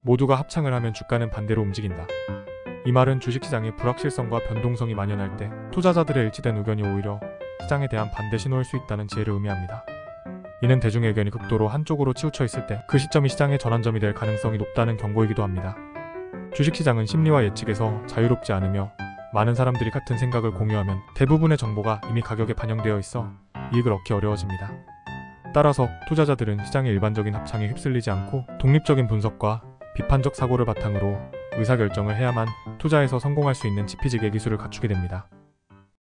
모두가 합창을 하면 주가는 반대로 움직인다. 이 말은 주식시장의 불확실성과 변동성이 만연할 때 투자자들의 일치된 의견이 오히려 시장에 대한 반대 신호일 수 있다는 지혜를 의미합니다. 이는 대중의 의견이 극도로 한쪽으로 치우쳐 있을 때 그 시점이 시장의 전환점이 될 가능성이 높다는 경고이기도 합니다. 주식시장은 심리와 예측에서 자유롭지 않으며 많은 사람들이 같은 생각을 공유하면 대부분의 정보가 이미 가격에 반영되어 있어 이익을 얻기 어려워집니다. 따라서 투자자들은 시장의 일반적인 합창에 휩쓸리지 않고 독립적인 분석과 비판적 사고를 바탕으로 의사결정을 해야만 투자에서 성공할 수 있는 지피지기의 기술을 갖추게 됩니다.